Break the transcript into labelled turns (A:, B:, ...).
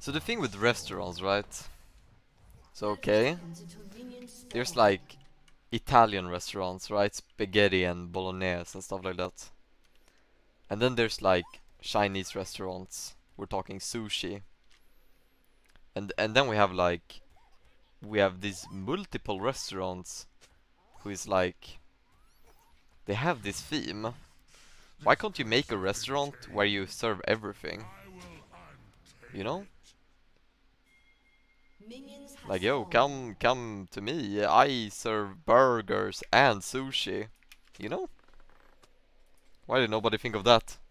A: So the thing with restaurants, right? So okay, there's like Italian restaurants, right? Spaghetti and bolognese and stuff like that. And then there's like Chinese restaurants. We're talking sushi. And then we have these multiple restaurants who is like they have this theme. Why can't you make a restaurant where you serve everything? You know? Like, yo, come to me. I serve burgers and sushi. You know? Why did nobody think of that?